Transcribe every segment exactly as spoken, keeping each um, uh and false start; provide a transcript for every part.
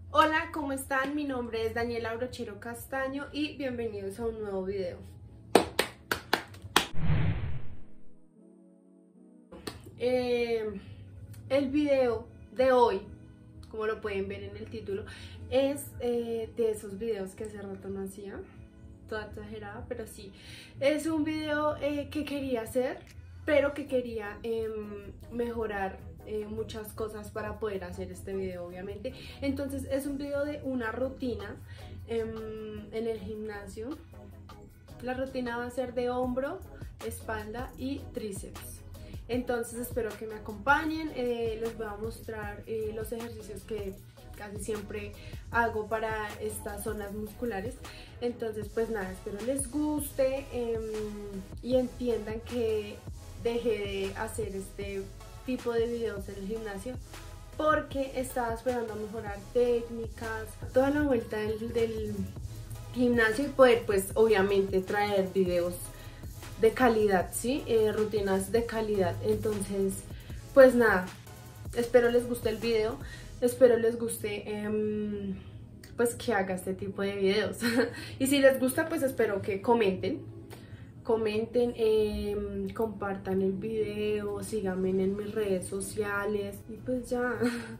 Hola, ¿cómo están? Mi nombre es Daniela Brochero Castaño y bienvenidos a un nuevo video. Eh, el video de hoy, como lo pueden ver en el título, es eh, de esos videos que hace rato no hacía, toda exagerada, pero sí, es un video eh, que quería hacer, pero que quería eh, mejorar eh, muchas cosas para poder hacer este video, obviamente. Entonces es un video de una rutina eh, en el gimnasio. La rutina va a ser de hombro, espalda y tríceps. Entonces espero que me acompañen. Eh, les voy a mostrar eh, los ejercicios que casi siempre hago para estas zonas musculares. Entonces pues nada, espero les guste eh, y entiendan que dejé de hacer este tipo de videos en el gimnasio porque estaba esperando mejorar técnicas, toda la vuelta del, del gimnasio y poder pues obviamente traer videos de calidad, ¿sí? Eh, rutinas de calidad. Entonces pues nada, espero les guste el video, espero les guste eh, pues que haga este tipo de videos y si les gusta pues espero que comenten comenten, eh, compartan el video, síganme en mis redes sociales y pues ya.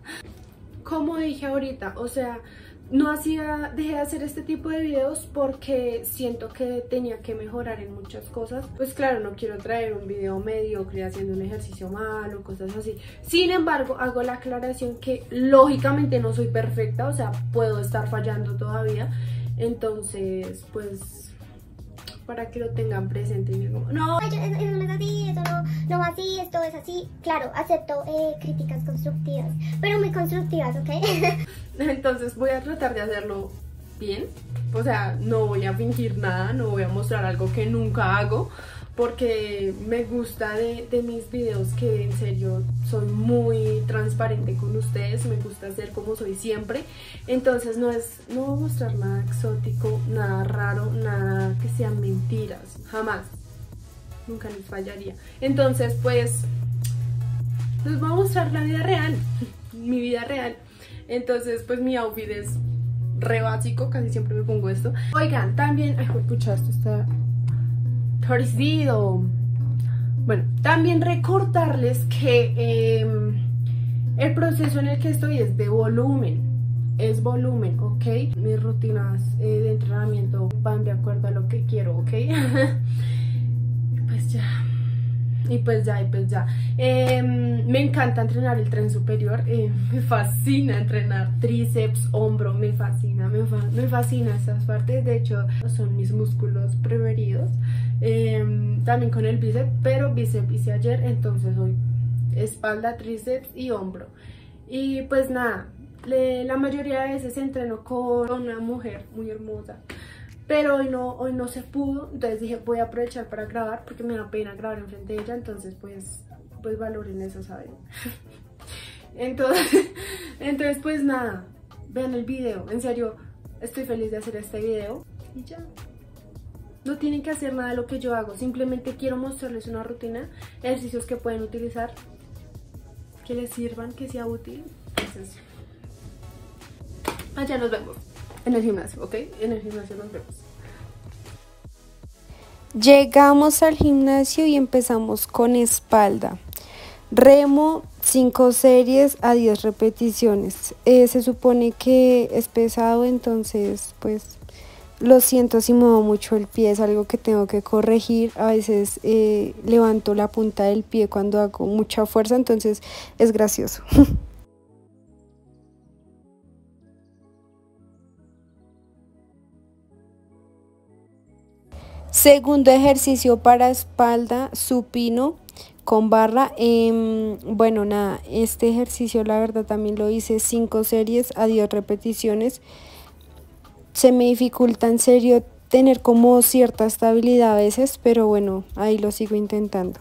Como dije ahorita, o sea, no hacía, dejé de hacer este tipo de videos porque siento que tenía que mejorar en muchas cosas. Pues claro, no quiero traer un video mediocre haciendo un ejercicio malo, cosas así. Sin embargo, hago la aclaración que lógicamente no soy perfecta, o sea, puedo estar fallando todavía. Entonces, pues para que lo tengan presente y digo, no, Ay, eso, eso no es así, eso no, no va así, esto es así. Claro, acepto eh, críticas constructivas, pero muy constructivas, ¿ok? Entonces voy a tratar de hacerlo bien, o sea, no voy a fingir nada, no voy a mostrar algo que nunca hago, porque me gusta de, de mis videos que en serio soy muy transparente con ustedes, me gusta ser como soy siempre. Entonces no es, no voy a mostrar nada exótico, nada raro, nada que sean mentiras, jamás, nunca les fallaría. Entonces pues les voy a mostrar la vida real, mi vida real. Entonces pues mi outfit es re básico, casi siempre me pongo esto. Oigan, también, ay, pucha, esto está torcido. Bueno, también recordarles que eh, el proceso en el que estoy es de volumen, es volumen, ¿ok? Mis rutinas eh, de entrenamiento van de acuerdo a lo que quiero, ¿ok? Pues ya. Y pues ya, y pues ya. Eh, me encanta entrenar el tren superior, eh, me fascina entrenar tríceps, hombro, me fascina, me, fa me fascina esas partes, de hecho son mis músculos preferidos. Eh, también con el bíceps, pero bíceps hice ayer, entonces hoy espalda, tríceps y hombro. Y pues nada, le, la mayoría de veces entreno con una mujer muy hermosa. Pero hoy no, hoy no se pudo, entonces dije voy a aprovechar para grabar porque me da pena grabar enfrente de ella, entonces pues, pues valoren eso, ¿saben? Entonces, entonces pues nada, vean el video, en serio, estoy feliz de hacer este video y ya. No tienen que hacer nada de lo que yo hago, simplemente quiero mostrarles una rutina, ejercicios que pueden utilizar, que les sirvan, que sea útil. Entonces, allá nos vemos. En el gimnasio, ¿ok? En el gimnasio nos vemos. Llegamos al gimnasio y empezamos con espalda. Remo, cinco series a diez repeticiones. Eh, se supone que es pesado, entonces pues lo siento si muevo mucho el pie, es algo que tengo que corregir. A veces eh, levanto la punta del pie cuando hago mucha fuerza, entonces es gracioso. Segundo ejercicio para espalda, supino con barra. Eh, bueno, nada, este ejercicio la verdad también lo hice cinco series a diez repeticiones. Se me dificulta en serio tener como cierta estabilidad a veces, pero bueno, ahí lo sigo intentando.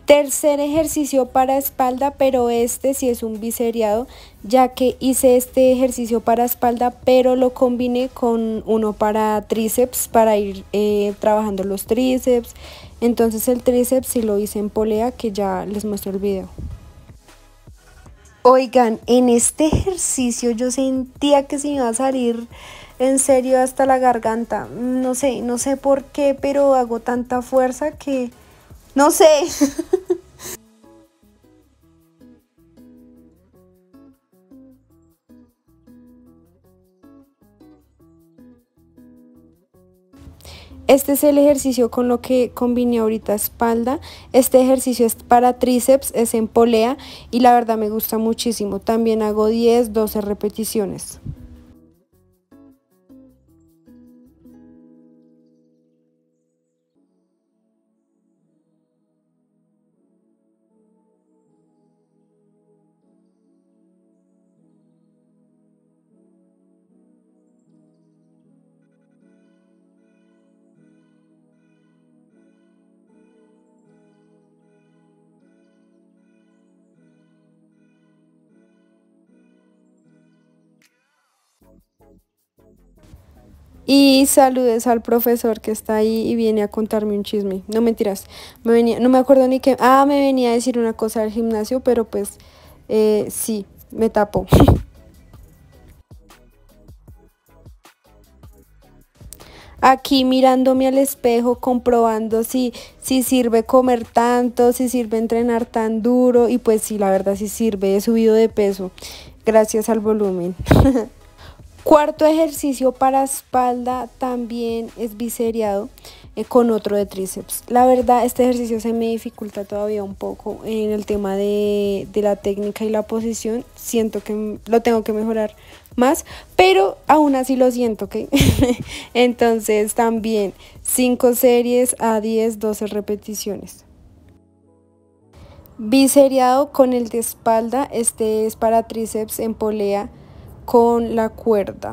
Tercer ejercicio para espalda, pero este sí es un biseriado, ya que hice este ejercicio para espalda, pero lo combiné con uno para tríceps, para ir eh, trabajando los tríceps. Entonces el tríceps sí lo hice en polea, que ya les muestro el video. Oigan, en este ejercicio yo sentía que se me iba a salir en serio hasta la garganta. No sé, no sé por qué, pero hago tanta fuerza que... no sé. Este es el ejercicio con lo que combiné ahorita espalda. Este ejercicio es para tríceps, es en polea y la verdad me gusta muchísimo. También hago diez, doce repeticiones. Y saludes al profesor que está ahí y viene a contarme un chisme. No mentiras, me venía, no me acuerdo ni qué. Ah, me venía a decir una cosa del gimnasio, pero pues eh, sí, me tapó. Aquí mirándome al espejo, comprobando si, si sirve comer tanto, si sirve entrenar tan duro. Y pues sí, la verdad sí sirve, he subido de peso gracias al volumen. Cuarto ejercicio para espalda también es biseriado eh, con otro de tríceps. La verdad este ejercicio se me dificulta todavía un poco en el tema de, de la técnica y la posición. Siento que lo tengo que mejorar más, pero aún así lo siento, ¿ok? Entonces también cinco series a diez, doce repeticiones. Biseriado con el de espalda, este es para tríceps en polea con la cuerda.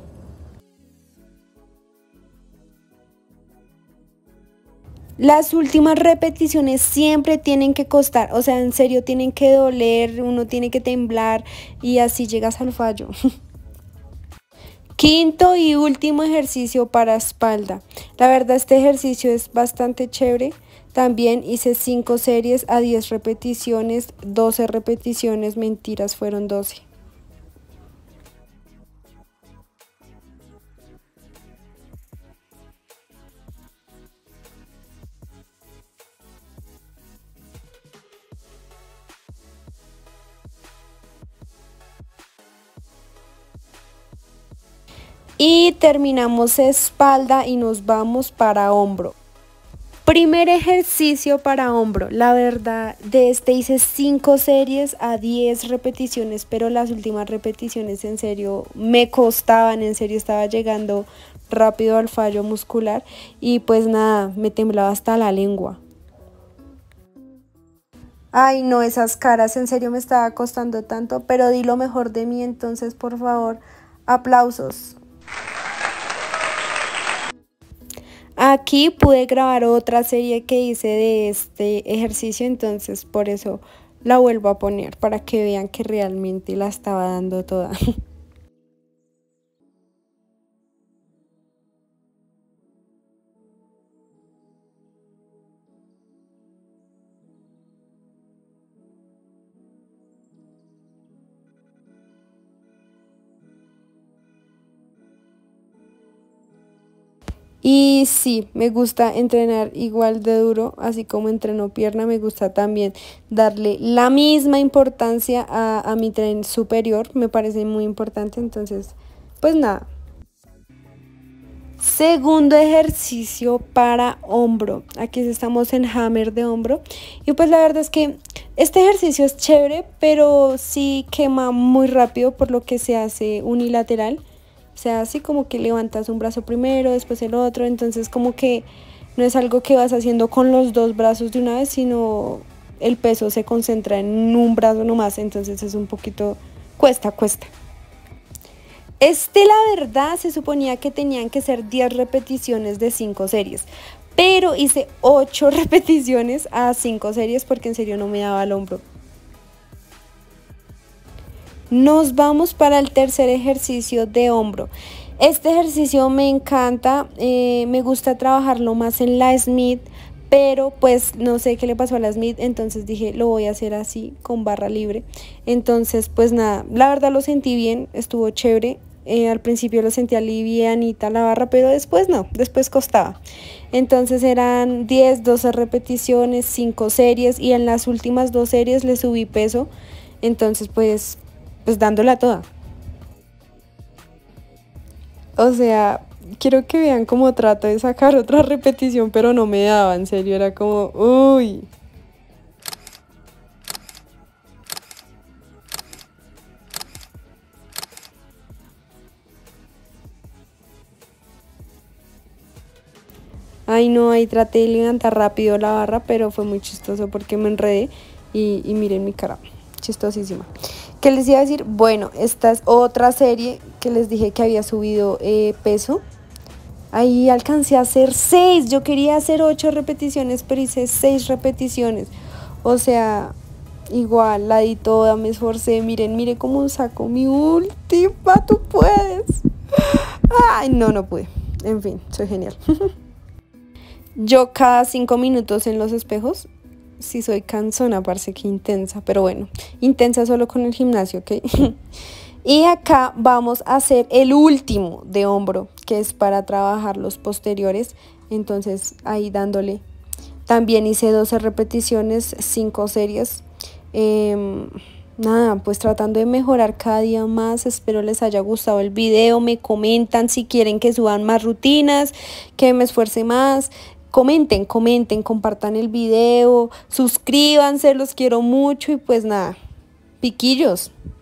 Las últimas repeticiones siempre tienen que costar, o sea, en serio tienen que doler, uno tiene que temblar y así llegas al fallo. Quinto y último ejercicio para espalda. La verdad este ejercicio es bastante chévere. También hice cinco series a diez repeticiones, doce repeticiones, mentiras, fueron doce. Y terminamos espalda y nos vamos para hombro. Primer ejercicio para hombro. La verdad de este hice cinco series a diez repeticiones, pero las últimas repeticiones en serio me costaban, en serio estaba llegando rápido al fallo muscular y pues nada, me temblaba hasta la lengua. Ay no, esas caras en serio me estaba costando tanto, pero di lo mejor de mí, entonces por favor, aplausos. Aquí pude grabar otra serie que hice de este ejercicio, entonces por eso la vuelvo a poner para que vean que realmente la estaba dando toda. Y sí, me gusta entrenar igual de duro, así como entreno pierna, me gusta también darle la misma importancia a, a mi tren superior, me parece muy importante, entonces, pues nada. Segundo ejercicio para hombro, aquí estamos en hammer de hombro y pues la verdad es que este ejercicio es chévere, pero sí quema muy rápido por lo que se hace unilateral. O sea, así como que levantas un brazo primero, después el otro, entonces como que no es algo que vas haciendo con los dos brazos de una vez, sino el peso se concentra en un brazo nomás, entonces es un poquito, cuesta, cuesta. Este la verdad se suponía que tenían que ser diez repeticiones de cinco series, pero hice ocho repeticiones a cinco series porque en serio no me daba el hombro. Nos vamos para el tercer ejercicio de hombro. Este ejercicio me encanta, eh, me gusta trabajarlo más en la Smith, pero pues no sé qué le pasó a la Smith, entonces dije lo voy a hacer así con barra libre. Entonces pues nada, la verdad lo sentí bien, estuvo chévere. Eh, al principio lo sentía livianita la barra, pero después no, después costaba. Entonces eran diez, doce repeticiones, cinco series, y en las últimas dos series le subí peso, entonces pues, pues dándola toda. O sea, quiero que vean cómo trato de sacar otra repetición, pero no me daba, en serio, era como, uy. Ay no, ahí traté de levantar rápido la barra, pero fue muy chistoso porque me enredé y, y miren mi cara, chistosísima. ¿Qué les iba a decir? Bueno, esta es otra serie que les dije que había subido eh, peso. Ahí alcancé a hacer seis, yo quería hacer ocho repeticiones, pero hice seis repeticiones. O sea, igual, la di toda, me esforcé, miren, miren cómo saco mi última, tú puedes. Ay, no, no pude. En fin, soy genial. Yo cada cinco minutos en los espejos, sí soy cansona, parece que intensa, pero bueno, intensa solo con el gimnasio, ¿ok? Y acá vamos a hacer el último de hombro, que es para trabajar los posteriores, entonces ahí dándole. También hice doce repeticiones, cinco series. Eh, nada, pues tratando de mejorar cada día más. Espero les haya gustado el video, me comentan si quieren que suban más rutinas, que me esfuerce más. Comenten, comenten, compartan el video, suscríbanse, los quiero mucho y pues nada, piquillos.